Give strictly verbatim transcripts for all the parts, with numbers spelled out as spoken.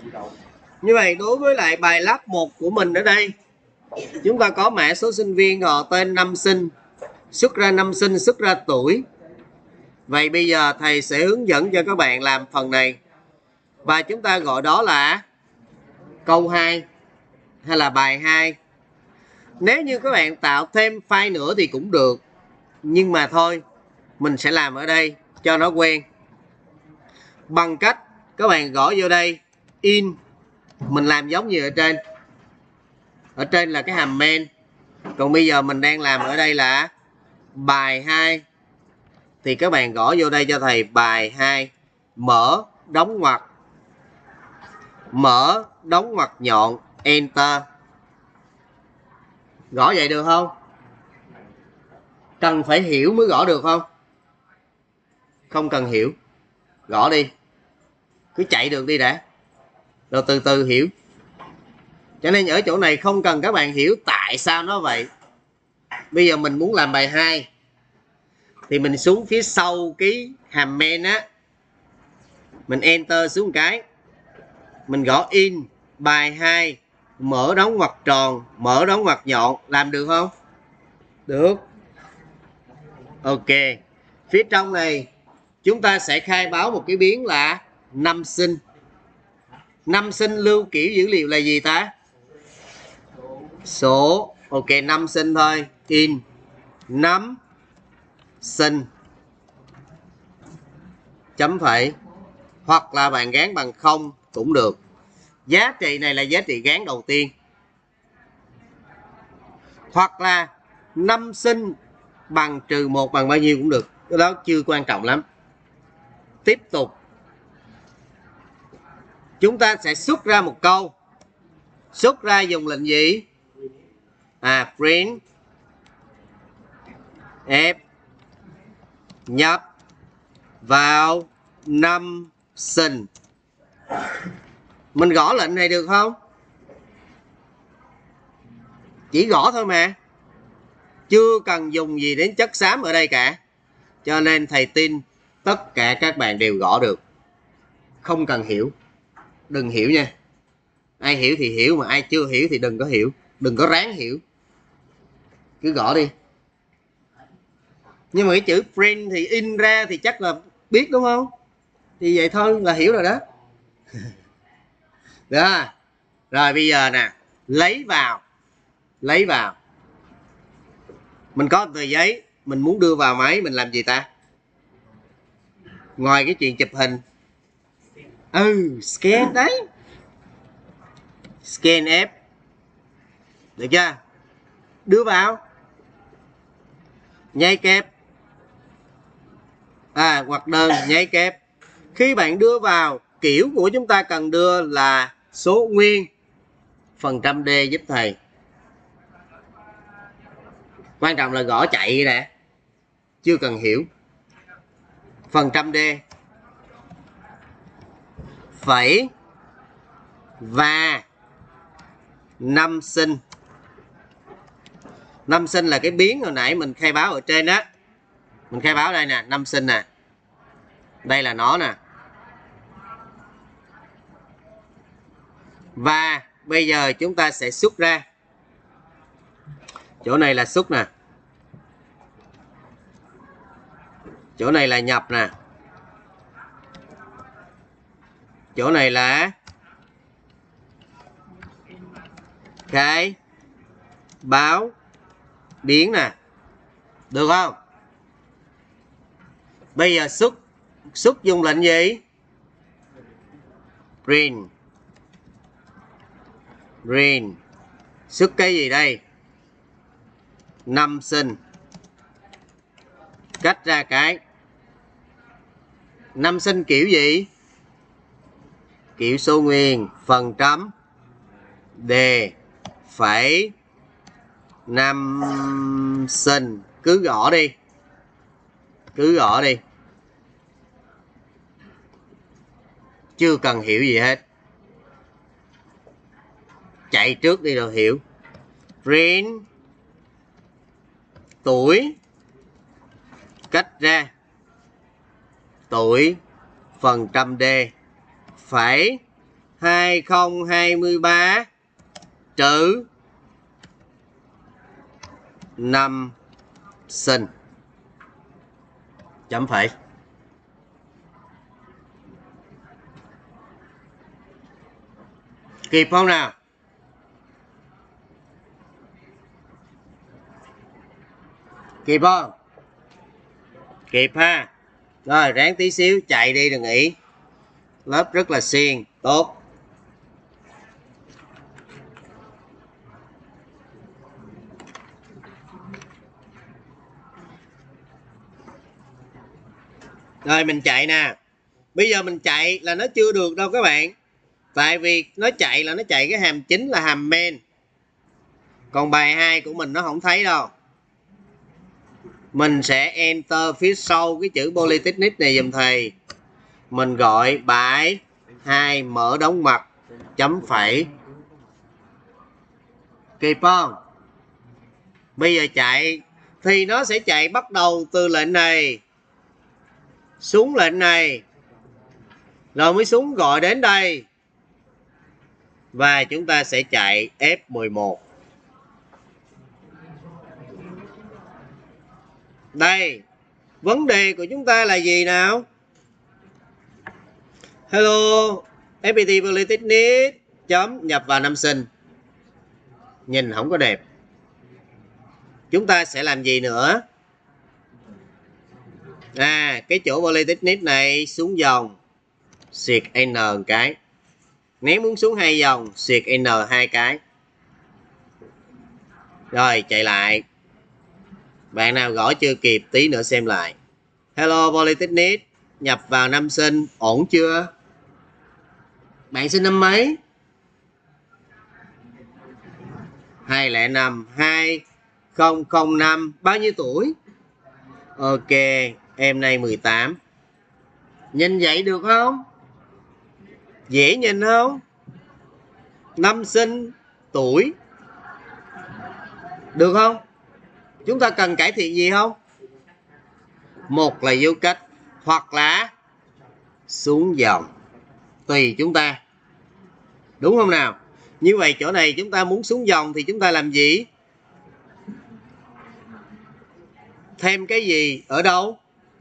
Như vậy đối với lại bài lab một của mình ở đây, chúng ta có mã số sinh viên, họ tên, năm sinh, xuất ra năm sinh, xuất ra tuổi. Vậy bây giờ thầy sẽ hướng dẫn cho các bạn làm phần này. Và chúng ta gọi đó là câu hai hay là bài hai. Nếu như các bạn tạo thêm file nữa thì cũng được. Nhưng mà thôi, mình sẽ làm ở đây cho nó quen. Bằng cách các bạn gõ vô đây in, mình làm giống như ở trên. Ở trên là cái hàm main. Còn bây giờ mình đang làm ở đây là bài hai. Thì các bạn gõ vô đây cho thầy bài hai, mở đóng ngoặc, mở đóng ngoặc nhọn, enter. Gõ vậy được không? Cần phải hiểu mới gõ được không? Không cần hiểu, gõ đi, cứ chạy được đi đã, rồi từ từ hiểu. Cho nên ở chỗ này không cần các bạn hiểu tại sao nó vậy. Bây giờ mình muốn làm bài hai thì mình xuống phía sau cái hàm main á, mình enter xuống một cái, mình gõ in bài hai, mở đóng ngoặc tròn, mở đóng ngoặc nhọn. Làm được không? Được. Ok. Phía trong này chúng ta sẽ khai báo một cái biến là năm sinh. Năm sinh lưu kiểu dữ liệu là gì ta? Số. Ok, năm sinh thôi. In năm sinh chấm phẩy, hoặc là bạn gán bằng không cũng được. Giá trị này là giá trị gán đầu tiên. Hoặc là năm sinh bằng trừ một bằng bao nhiêu cũng được. Cái đó chưa quan trọng lắm. Tiếp tục. Chúng ta sẽ xuất ra một câu. Xuất ra dùng lệnh gì? À, print f nhập vào năm sinh. Mình gõ lệnh này được không? Chỉ gõ thôi mà, chưa cần dùng gì đến chất xám ở đây cả. Cho nên thầy tin tất cả các bạn đều gõ được, không cần hiểu. Đừng hiểu nha. Ai hiểu thì hiểu, mà ai chưa hiểu thì đừng có hiểu, đừng có ráng hiểu, cứ gõ đi. Nhưng mà cái chữ print thì in ra thì chắc là biết đúng không? Thì vậy thôi là hiểu rồi đó. Đó. Rồi bây giờ nè, lấy vào. Lấy vào. Mình có một tờ giấy, mình muốn đưa vào máy, mình làm gì ta? Ngoài cái chuyện chụp hình, ừ, scan đấy. Scan F. Được chưa? Đưa vào. Nháy kép. À, hoặc đơn nháy kép. Khi bạn đưa vào, kiểu của chúng ta cần đưa là số nguyên phần trăm D giúp thầy. Quan trọng là gõ chạy nè, chưa cần hiểu. Phần trăm D phẩy và năm sinh. Năm sinh là cái biến hồi nãy mình khai báo ở trên đó. Mình khai báo đây nè, năm sinh nè. Đây là nó nè. Và bây giờ chúng ta sẽ xuất ra. Chỗ này là xuất nè, chỗ này là nhập nè, chỗ này là cái báo biến nè. Được không? Bây giờ xuất. Xuất dùng lệnh gì? Print. Print. Xuất cái gì đây? Năm sinh. Cách ra cái năm sinh kiểu gì? Kiểu số nguyên phần trăm D phẩy năm sinh. Cứ gõ đi, cứ gõ đi, chưa cần hiểu gì hết, chạy trước đi rồi hiểu. Print tuổi, cách ra tuổi phần trăm D phẩy hai không hai ba trừ năm sinh. Chấm phẩy. Kịp không nào? Kịp không? Kịp ha. Rồi ráng tí xíu, chạy đi đừng nghỉ. Lớp rất là siêng, tốt. Rồi mình chạy nè. Bây giờ mình chạy là nó chưa được đâu các bạn. Tại vì nó chạy là nó chạy cái hàm chính là hàm main. Còn bài hai của mình nó không thấy đâu. Mình sẽ enter phía sau cái chữ Polytechnic này dùm thầy. Mình gọi bài hai mở đóng mặt chấm phẩy. Kịp không? Bây giờ chạy thì nó sẽ chạy bắt đầu từ lệnh này xuống lệnh này, rồi mới xuống gọi đến đây, và chúng ta sẽ chạy F mười một. Đây, vấn đề của chúng ta là gì nào? Hello, ép pê tê Polytechnic chấm nhập vào năm sinh. Nhìn không có đẹp. Chúng ta sẽ làm gì nữa? À, cái chỗ Polytechnic này xuống dòng, xịt N một cái. Nếu muốn xuống hai dòng, xịt N hai cái. Rồi, chạy lại. Bạn nào gõ chưa kịp, tí nữa xem lại. Hello Polytechnic, nhập vào năm sinh, ổn chưa? Bạn sinh năm mấy? hai không năm, hai không không năm, bao nhiêu tuổi? Ok, em nay mười tám. Nhìn vậy được không? Dễ nhìn không? Năm sinh, tuổi. Được không? Chúng ta cần cải thiện gì không? Một là dấu cách, hoặc là xuống dòng. Tùy chúng ta. Đúng không nào? Như vậy chỗ này chúng ta muốn xuống dòng thì chúng ta làm gì? Thêm cái gì? Ở đâu?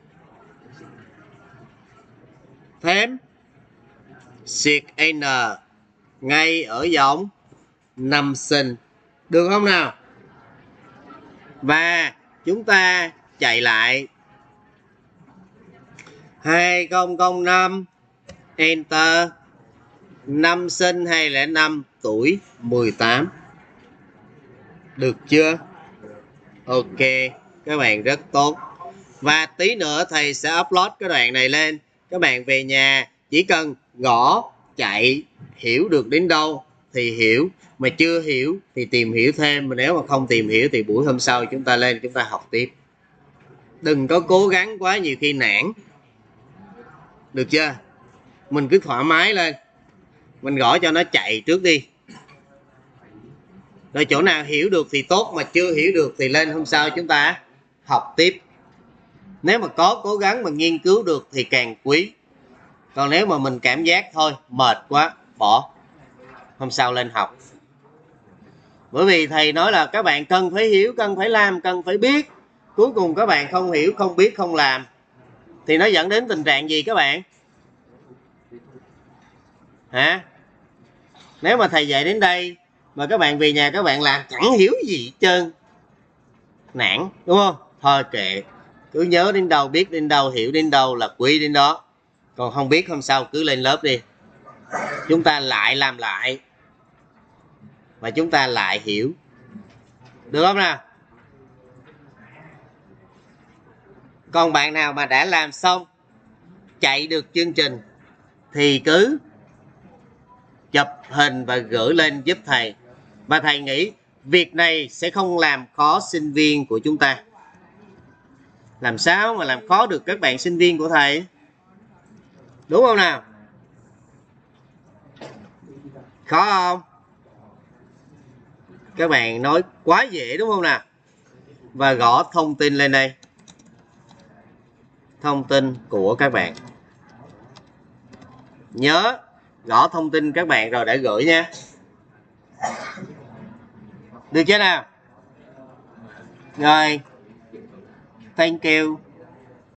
Thêm xịt N ngay ở dòng năm sinh. Được không nào? Và chúng ta chạy lại hai không không năm, enter, năm sinh hai không năm, tuổi mười tám. Được chưa? Ok, các bạn rất tốt. Và tí nữa thầy sẽ upload cái đoạn này lên. Các bạn về nhà chỉ cần gõ chạy, hiểu được đến đâu thì hiểu, mà chưa hiểu thì tìm hiểu thêm, mà nếu mà không tìm hiểu thì buổi hôm sau chúng ta lên chúng ta học tiếp. Đừng có cố gắng quá, nhiều khi nản. Được chưa? Mình cứ thoải mái lên, mình gõ cho nó chạy trước đi, rồi chỗ nào hiểu được thì tốt, mà chưa hiểu được thì lên hôm sau chúng ta học tiếp. Nếu mà có cố gắng mà nghiên cứu được thì càng quý. Còn nếu mà mình cảm giác thôi mệt quá, bỏ, hôm sau lên học. Bởi vì thầy nói là các bạn cần phải hiểu, cần phải làm, cần phải biết. Cuối cùng các bạn không hiểu, không biết, không làm thì nó dẫn đến tình trạng gì các bạn? Hả? Nếu mà thầy dạy đến đây mà các bạn về nhà các bạn làm chẳng hiểu gì hết trơn, nản, đúng không? Thôi kệ, cứ nhớ đến đâu, biết đến đâu, hiểu đến đâu là quý đến đó. Còn không biết hôm sau cứ lên lớp đi, chúng ta lại làm lại và chúng ta lại hiểu. Được không nào? Còn bạn nào mà đã làm xong, chạy được chương trình thì cứ chụp hình và gửi lên giúp thầy. Và thầy nghĩ việc này sẽ không làm khó sinh viên của chúng ta. Làm sao mà làm khó được các bạn sinh viên của thầy? Đúng không nào? Khó không? Các bạn nói quá dễ đúng không nào? Và gõ thông tin lên đây. Thông tin của các bạn. Nhớ gõ thông tin các bạn rồi để gửi nha. Được chưa nào? Rồi, thank you.